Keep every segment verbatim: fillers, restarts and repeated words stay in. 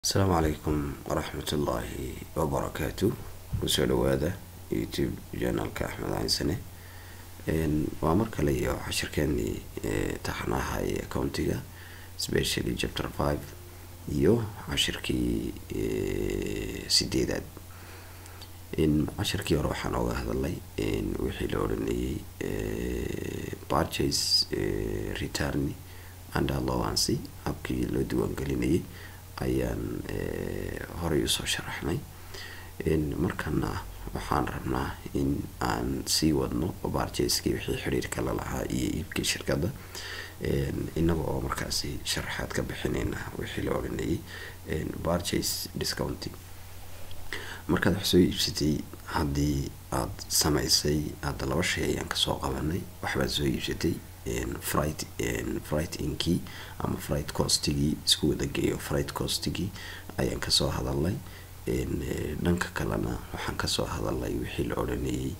السلام عليكم ورحمة الله وبركاته. وسؤال هذا يوتيوب جانل كأحمد عين سنة إن وأمرك لي عشر كاني تحنا هاي أكونتيجا سبيشالي chapter five يو عشر كي سديدات إن عشر كي أروح أنا وهذا اللي إن وحيلور إني purchase return and allowance أبكي لو دوان قليني ayaan horay usoo sharaxnay in markana waxaan rabnaa in aan sii wadno purchase-kii wixii xiriirka la lahaa iyo iibkii shirkadda inaga oo markaasi sharaxaad ka bixinayna wixii la oranayay purchase discount. markaad wax soo iibsatay haddii aad samaysay hadda laba shay ayaan kasoo qabanay waxbaad soo iibsatay in freight in freight inki ama freight costigi isku wada geeyo freight costigi ayaan ka soo hadalay in dhanka kalena waxaan ka soo hadalay wixii la oranayay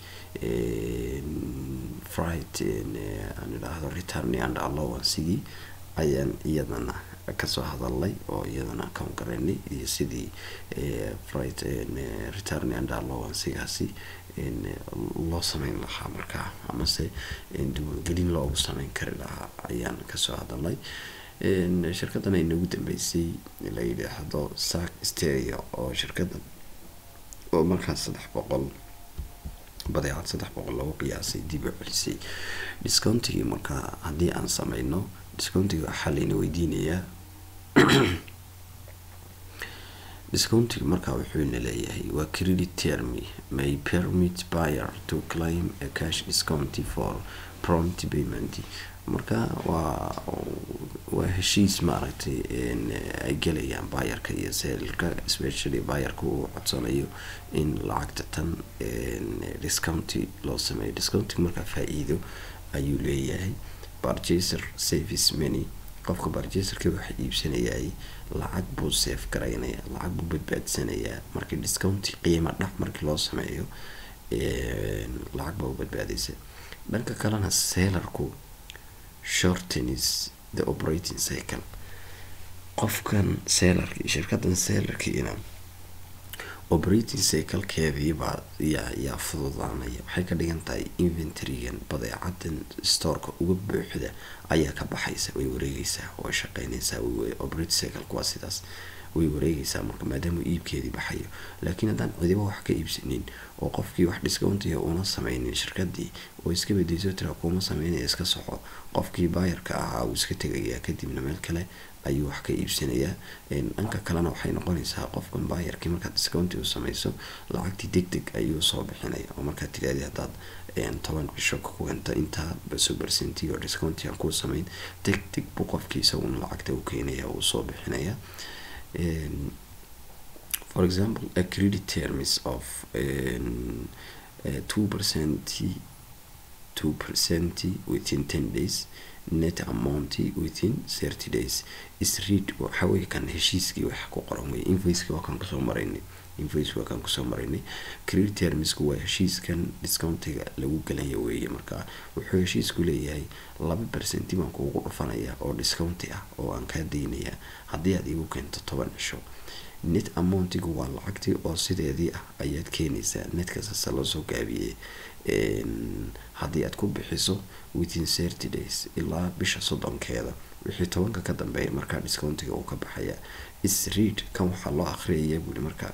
freight in aan ilaahdo return and allowance ayaan iyadana ka soo hadalay oo iyadana ka garanay iyo sidii freight return and allowance gaasi in loo sameyn lahaa markaa ama se in diiwaangelin loogu sameyn kari lahaa ayaan ka soo hadalay. in shirkaddan ay nagu dambeysay la yiraahdo Sac Stereo oo shirkadda oo markaas saddex boqol badeecad saddex boqol lagu qiyaasay dib u celisay discountigii. markaa haddii aan sameyno discountiga waxaa layna weydiinayaa discounting markaa wuxuu ina leeyahay waa credit term may permit buyer to claim a cash discount for prompt payment. markaa waa waa heshiis maaragtay in ay galayaan buyerka iyo sellerka especially buyerka uu codsanayo in lacagta tan discount loo sameeyo. discounting markaa faa'iido ayuu leeyahay. purchaser saves money qofka purchaserka waxa iibsanayay lacag buu save garaynaya lacag buu badbaadsanaya markii discount qiimo dhac markii loo sameeyo ee lacag buu badbaadaysa. dhanka kalena sellerku shortens the operating cycle qofkan sellerka shirkaddan sellerka ina operating cycle keedii baa ya ya fududaanaya. waxay ka dhigan tahay inventory-gan badeecadan store-ka uga buuxda ayaa ka baxaysa way wareegaysaa way shaqeynaysaa way operating cycle kuwa sidaas way wareegaysaa marka maadaama iibkeedii baxayo. laakiin haddaan cidiba wax ka iibsanin oo qofkii wax discount iyo una sameynin shirkaddii oo iska bedeyso tira kuma sameynaya iska soco qofkii buyerka ahaa uu iska tagayaa kadibna meel kale ayuu wax ka iibsanayaa. dhanka kalena waxay noqonaysaa qofkan buyerkii markaad discount u sameyso lacagtii degdeg ayuu soo bixinaya oo markaad tiraahdo haddaad toban bisho ku ganta inta baso percent iyo discount aan ku sameyn degdeg buu qofkii isaguna lacagta u keenaya oo soo bixinaya. Um, for example, a credit terms of um, uh, two percent two percent within ten days net amount within thirty days is read how we can heshiiskii wax ku qoran way invoice waa kan kusoo maraynay invoice waa kan kusoo maraynay. credit terms ku waa heshiiskan discountiga lagu galayo weeye. markaa wuxuu heshiisku leeyahay laba percent baan kuugu dhufanaya oo discount ah oo aan ka deynaya haddii aad igu keento toban cisho. net amountigu waa lacagtii oo sideedii ah ayaad keenaysaa netka sasa loo soo gaabiyey haddii aad ku bixiso within thirty days ilaa bisha soddonkeeda wixii tobanka ka dambeeya markaa discountiga uu ka baxaya. is read kan waxaa loo akhriyaya buli markaa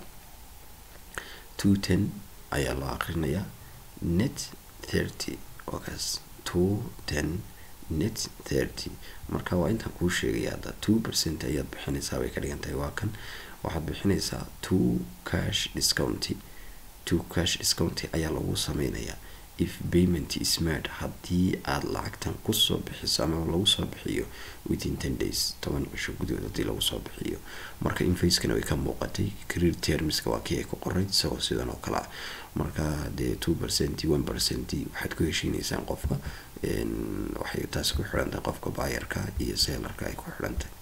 two ten ayaa loo akhrinayaa net thirty wakaas two ten net thirty. marka waa intaan kuu sheegaya hadda two percent ayaad bixinaysaa way ka dhigan tahay waa kan waxaad bixinaysaa two cash discount two cash discount ayaa lagu sameynayaa if payment is made haddii aad lacagtan kusoo bixiso ama lagu soo bixiyo within ten days toban cisho gudahood haddii lagu soo bixiyo. marka invoice-kana way ka muuqatay credit terms-ka waa kii ay ku qoray isagoo sidan oo kale ah. marka dee two percent one percent waxaad ku heshiinaysaan qofka waxay taas ku xiran tahay qofka buyerka iyo sellerka ay ku xiran tahay.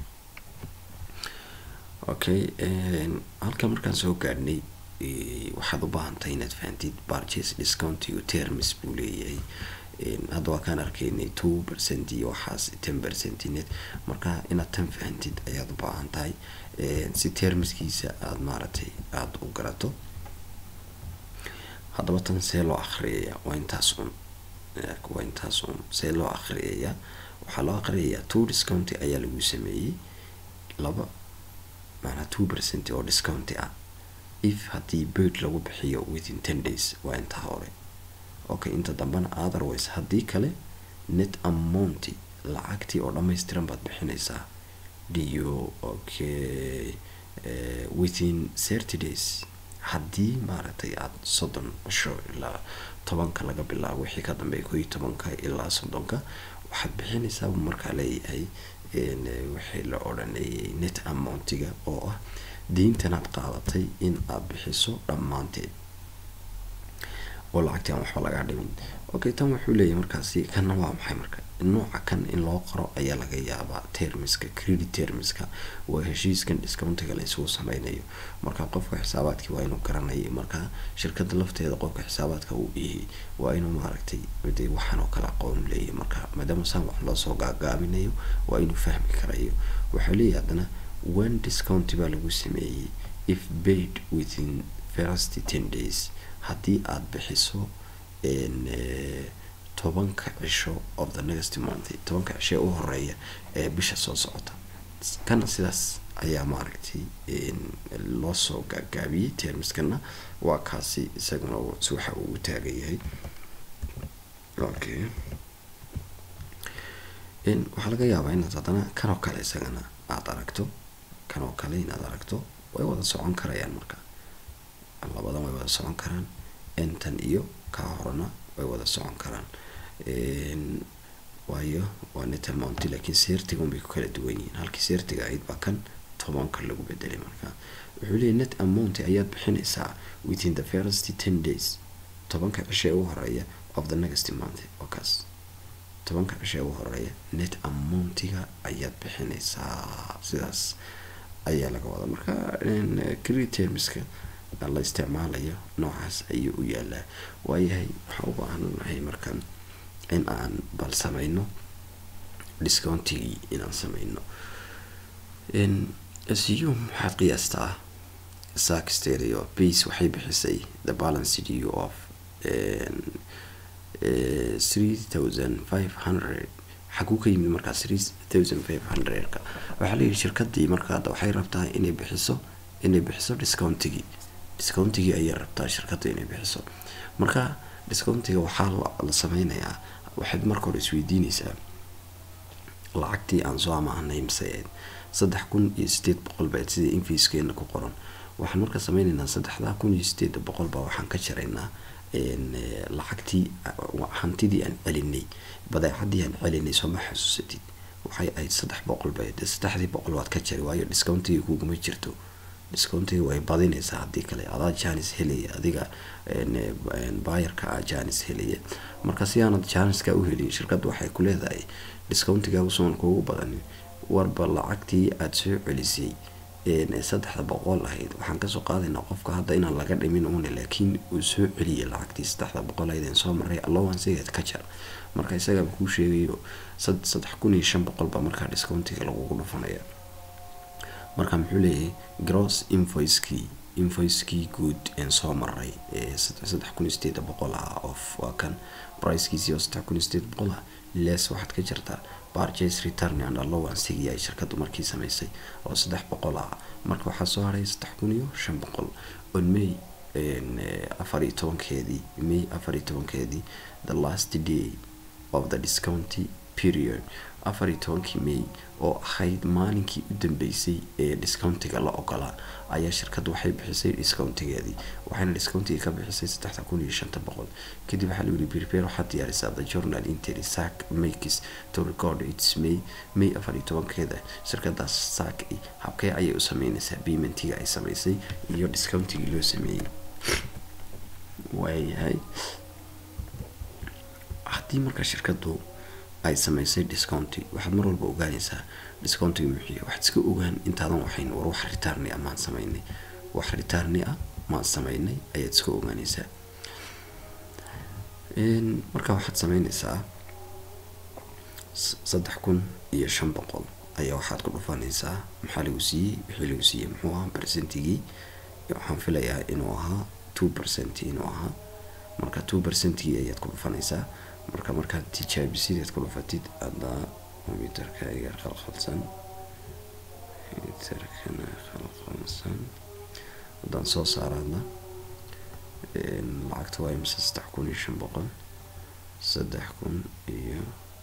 okay halka markaan soo gaadhnay waxaad u baahan tahay inaad fahantid purchase discount iyo terms buu leeyahay hadda waa kaan arkaynay two percent iyo waxaas ten percent net marka inaad tan fahantid ayaad u baahan tahay si termskiisa aad maaragtay aad u garato. haddaba tan see loo akhriyaya waa intaas un waa intaas un see loo akhriyaya waxaa loo akhriyaya two discount ayaa lagu sameeyey laba macnaa two percent oo discount ah if haddii bird lagu bixiyo within ten days waa inta hore. okay inta dambana otherwise haddii kale net amount lacagtii oo dhammaystiran baad bixinaysaa dio okay uh, within thirty days haddii maaragtay aad soddon cisho ilaa tobanka laga bilaabo wixii ka dambeeya koo iyo tobanka ilaa soddonka waxaad bixinaysaa markaa leeyahay wixii la odhanayay net amountiga oo ah diintanaad qaadatay in aad bixiso dhammaanteed oo lacagtii aan waxba lagaa dhimin. okay tan wuxuu leeyahay markaasi kana waa maxay marka nooca kan in loo qoro ayaa laga yaabaa termiska credit termiska waa heshiiskan discountiga la isugu sameynayo marka qofka xisaabaadkii waa inuu garanayo marka shirkadda lafteeda qofka xisaabaadka uu yahay waa inuu maaragtay wadi waxaan oo kala aqoon leeyahay marka maadaama saan wax loo soo gaagaaminayo waa inuu fahmi karayo. waxaa leeyahay haddana one discount baa lagu sameeyey if paid within first ten days haddii aad bixiso in tobanka cisho of the next month tobanka cisho u horeeya ee bisha soo socota kana sidaas ayaa maaragtay loo soo gaagaabiyey termiskana waa kaasi isaguna waxa uu taagan yahay. okay in waxaa laga yaabaa inaad haddana kanoo kale isagana aad aragto kanoo kale inaad aragto way wada socon karayaan marka labadan way wada socon karaan intan iyo ka horena way wada socon karaan waayo waa net amount laakiin seertiga unbay ku kala duwan yihiin halkii seertiga ahayd baa kan tobanka lagu bedelay marka wuxuu leeyahay net amount ayaad bixinaysaa within the first ten days tobanka cisho u horeeya of the next month oo kaas tobanka cisho u horeeya net amountiga ayaad bixinaysaa sidaas ayaa laga wada marka credit termiska la isticmaalayo noocaas ayuu u yaalaa. waayahay waxaa u baahanahay markan in aan bal samayno discountigii inaan samayno in assume waxaad qiyaastaa sac stereo base waxay bixisay the balance due of three thousand five hundred xaguu ka yimid markaa three thousand five hundred ka waxaa leeyahay shirkadii markaa waxay rabtaa inay bixiso inay bixiso discountigii discountigii ayaa rabtaa shirkadda inay bixiso marka discountiga waxaa la sameynayaa waxaad marka hore isweydiinaysaa lacagtii aan soo amaahnay mise saddex kun iyo sideed boqol baad sida infiiskeena ku qoran waxaan marka sameynaynaa saddexda kun iyo sideed boqol baa waxaan ka jaraynaa lacagtii hantidii aan celinay badeecadii aan celinay soo ma xasuusatid waxay ahayd saddex boqol baad saddexdii boqol waad ka jari waayo discountiga kuguma jirto discountiga way badinaysaa haddii kale adaa janis helaya adiga bayarka ah janis helaya marka si aanad janiska u helin shirkadda waxay ku leedahay discountiga usoon kuugu badan warba lacagtii aad soo celisay saddexda boqol ahayd waxaan kasoo qaadaynaa qofka hadda inaan laga dhimin uuna laakiin uu soo celiyay lacagtii saddexda boqol ahayd soo maray allowancegeed ka jar marka isaga kuu sheegayo saddex kun iyo shan boqol ba markaa discountiga lagugu dhufanaya marka muxuu leeyahay gross invoice-kii invoice-kii guud een soo maray saddex kun iyo sideed boqol ah of waa kan price-kiisii oo saddex kun iyo sideed boqol ah less waxaad ka jirtaa purchase return and allowance-gii ay shirkaddu markii samaysay oo saddex boqol ah marka waxaa soo haray saddex kun iyo shan boqol on May afar iyo tobankeedii May afar iyo tobankeedii the last day of the discount period afar iyo tobankii May oo ahayd maalinkii u dambeysay ee discountiga la ogolaa ayaa shirkaddu waxay bixisay discountigeedii waxayna discountiga ka bixisay saddex kun iyo shan boqol kadib waxaa lagu prepare waxaad diyaarisaa the journal entry sac makes to record its May May afar iyo tobankeeda shirkadaas sac habkee ayay u sameynaysaa paymentiga ay samaysay iyo discountigii loo sameeyey waayahay haddii marka shirkaddu ay samaysay discount waxaad mar walba ogaanaysaa discountiga muxuu yahay waxaad iska ogaan intaadan waxayn war wax return ah maan samaynay wax return ah maan samaynay ayaad iska ogaanaysaa een marka waxaad sameynaysaa saddex kun iyo shan boqol ayaa waxaad ku dhufanaysaa maxaa lagu siiyey wixii lagu siiyey muxuu ahaa percentigii waxaan filayaa inuu ahaa two percent inuu ahaa marka two percentigii ayaad ku dhufanaysaa marka markaad tijaabisid ku dhufatid hadda computerka iga khalkhalsan computerkana khalkhalsan haddaan soo saarana lacagta waa imisa saddex kun iyo shan boqol saddex kun iyo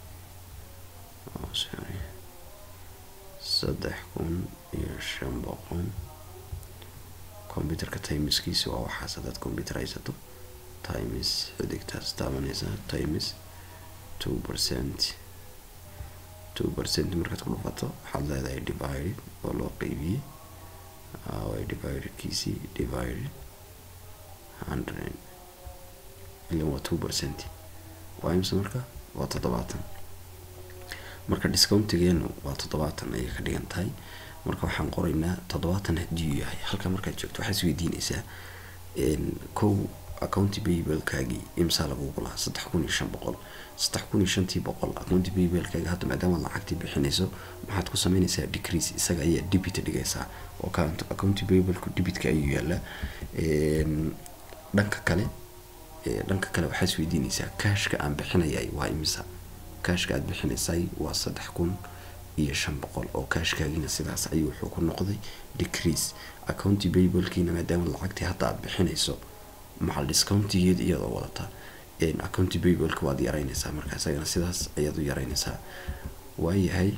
sorry saddex kun iyo shan boqol computerka timeskiisa waa waxaas hadaad computer haysato times xidigtaas taabanaysa times two percent two percent markaad ku dhufato waxaad leedahay divided oo loo qaybiyey way divided kiisii divided hundred ilaa waa two percent waa imisa marka waa toddobaatan marka discountigeenu waa toddobaatan ayay ka dhigan tahay marka waxaan qoraynaa toddobaatan haddii yahay halka markaad joogto waxaad isweydiinaysaa kow account payable-kaagii imsa lagugu lahaa saddex kun iyo shan boqol saddex kun iyo shantii boqol account payable-kaaga hadda maadaama lacagtii bixinayso maxaad ku sameynaysaa decrease isaga ayaa debit dhigaysaa oo account account payable-ku debitka ayuu yaala dhanka kale dhanka kale waxaad isweydiinaysaa cashka aan bixinayay waa imisa cashka aad bixinaysay waa saddex kun iyo shan boqol oo cashkaagina sidaas ayuu wuxuu ku noqday decrease account payable-kiina maadaama lacagtii hadda aad bixinayso macal discountigeed iyadoo wadata account payable-ka waad yaraynaysaa marka isagana sidaas ayaad u yaraynaysaa waayahay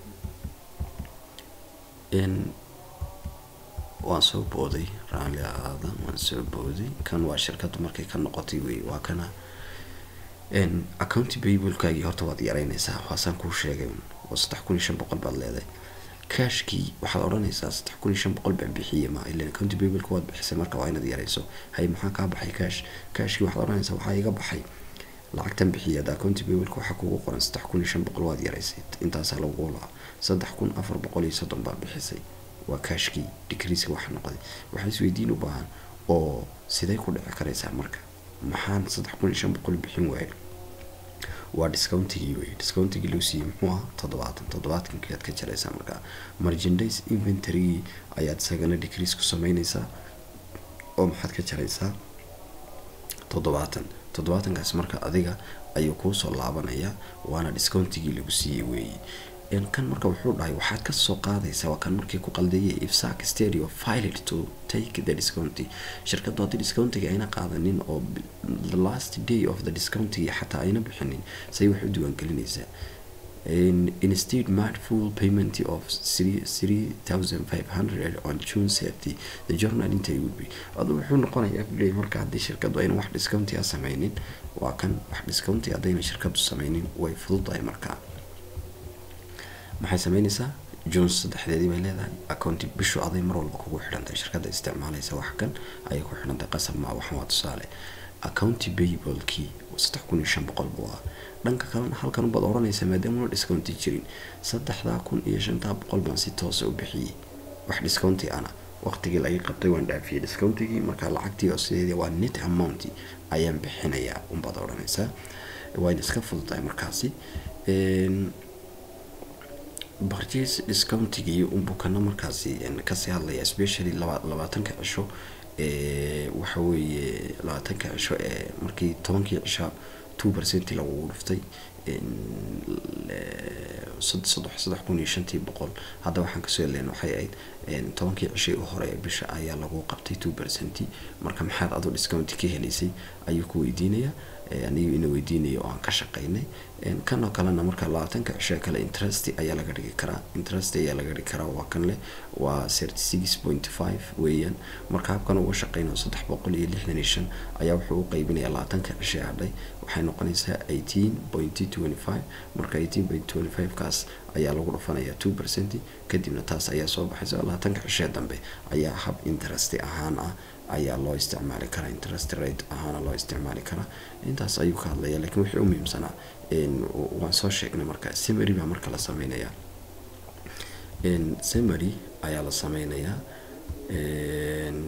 waan soo booday raalli aada waan soo booday kan waa shirkaddu markay ka noqotay wey waa kana account payable-kaagii horta waad yaraynaysaa waasaan kuu sheegay oo saddex kun iyo shan boqol baad leedahay cashkii waxaad odhanaysaa saddex kun iyo shan boqol baan bixiyey ma ilaan account payable-ka waad bixisay marka waa inaad yarayso hay maxaa kaa baxay cash cashkii waxaad odhanaysaa waxaa iga baxay lacagtan bixiyay hadda account payable-ka waxaa kugu qoran saddex kun iyo shan boqol waad yaraysay intaasaa lagu lahaa saddex kun afar boqol iyo soddon baad bixisay waa cashkii decrease waxa noqday waxaa isweydiin u baahan oo sidee ku dhici karaysaa marka maxaan saddex kun iyo shan boqol bixin waayay waa discountigii wey discountigii loo siiyey muxuu ahaa toddobaatan toddobaatankii aad ka jaraysaa markaa merchandise inventory ayaad isagana decrease ku sameynaysaa oo maxaad ka jaraysaa toddobaatan toddobaatankaas marka adiga ayuu kuu soo laabanaya waana discountigii lagu siiyey weeye kan marka wuxuu dhahay waxaad ka soo qaadaysaa waa kan markii ku qaldeeyay ifsac stereo filed to take the discount shirkaddu haddii discountiga ayna qaadanin oo the last day of the discountiga xataa ayna bixinin say wax u diiwaangelinaysaa instead made full payment of three thousand five hundred on June thirtieth the journal intay would be adu wuxuu noqonayaa bilay marka haddii shirkaddu ayna wax discounti samaynin waa kan wax discounti haddayna shirkaddu samaynin way fududahay markaa maxay sameynaysaa June saddexdeedii bay leedahay account bishu aday mar walba kugu xidhantay shirkadda isticmaalaysa wax kan ay ku xidhantay qasab ma wax waa tusaale account payable-kii saddex kun iyo shan boqol buu ah dhanka kalena halkan u bad oranaysa maadaama discount jirin saddex kun iyo shan boqol baan si toos ah u bixiyay wax discount ana waqtigii la qabtay waan dhaafiyay discountigii marka lacagtii oo sideedii waa net amount ayaan bixinayaa u bad oranaysa waa in iska fududahay markaasi een purchase discountigii un bukana markaasi ka sii hadlaya especially labaatanka cisho ee waxa weeye labaatanka cisho ee markii tobankii cisho two percent lagu dhuftay saddex kun iyo shan boqol hadda waxaan ka soo yeeleen waxay ahayd tobankii cisho hore bisha ayaa lagu qabtay two percent marka maxaad adu discount ka helaysay ayuu ku weydiinaya anigu inuu weydiinayo oo aan ka shaqeynay kan oo kalena marka labaatanka cisho kale interest ayaa laga dhigi karaa interest ayaa laga dhigi karaa waa kan leh waa thirty-six point five weeyaan marka habkan uu shaqeynayo saddex boqol iyo lixdan iyo shan ayaa wuxuu u qaybinayaa labaatanka cisho hadhay waxay noqonaysaa eighteen point two five marka eighteen point two five kaas ayaa lagu dhufanayaa two percent kadibna taas ayaa soo baxaysa labaatanka cisho dambe ayaa hab interest ahaan ah ayaa loo isticmaali karaa interest rate ahaan loo isticmaali karaa intaas ayuu ka hadlaya laakiin wixii u muhiimsanaa in waan soo sheegnay marka summary baa marka la sameeynaya in summary ayaa la sameeynaya in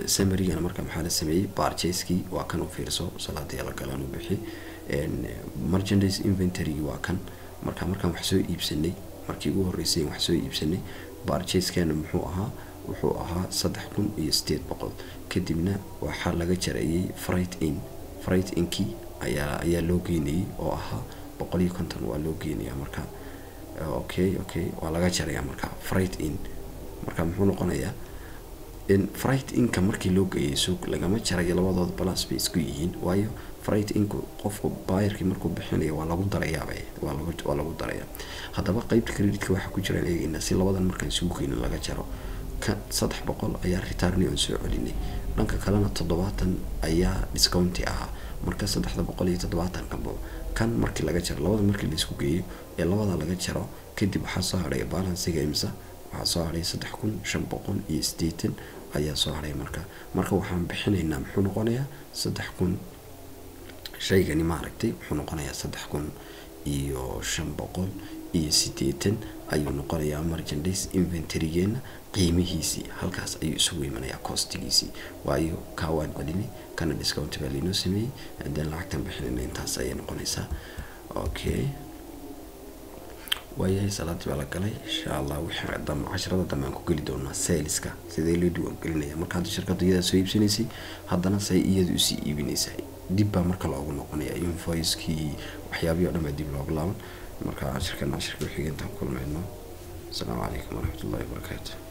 summary-gana marka maxaa la sameeyay purchase-kii waa kan u fiirso salaadii la galaan u bixi merchandise inventory waa kan marka markaan wax soo iibsanay markii ugu horeysay wax soo iibsanay purchase-keena muxuu ahaa wuxuu ahaa saddex kun iyo sideed boqol kadibna waxa laga jareeyay freight in freight in-kii ayaa ayaa loo geeyay oo ahaa boqol iyo konton waa loo geeyay marka okay okay waa laga jareeyaa marka freight in marka muxuu noqonayaa in freight in-ka markii loo geeyay suuq lagama jarayo labadood plus bay isku yihiin waayo freight in-ku qofku buyerkii markuu bixinayo waa lagu darayaa waa lagu waa lagu darayaa hadaba qaybta credit-ka waxa ku jira eegayna si labadan markaan isugu keenno laga jaro ka saddex boqol ayaa return aan soo celinay dhanka kalena toddobaatan ayaa discount ah marka saddex boqol iyo toddobaatan kanbo kan markii laga jaro labada markii la isku geeyo ee labada laga jaro kadib waxa soo haray balance-ga imsa waxa soo haray saddex kun shan boqol iyo siddeetan ayaa soo haray marka marka waxaan bixinaynaa muxuu noqonayaa saddex kun shaygani ma aragtay wuxuu noqonayaa saddex kun iyo shan boqol iyo siddeetan ayuu noqonayaa merchandise inventory-geena qiimihiisii halkaas ayuu isugu imanayaa cost-giisii waayo ka waan celini kana discount baa laynoo sameeyey haddaan lacagtan bixinayna intaas ayay noqonaysaa okay waayahay salaadii baa la galay insha allah wixii dam casharada dambe ku geli doonaa saleska sidee loo diiwaan gelinaya marka hadda shirkadda iyada soo iibsanaysay haddana say iyadu u sii iibinaysay dib baa marka loogu noqonaya invoice-kii waxyaabihi oo dhan baa dib loogu laaban marka shirkadna shirka wixii intaan kulmayno السلام عليكم ورحمة الله وبركاته.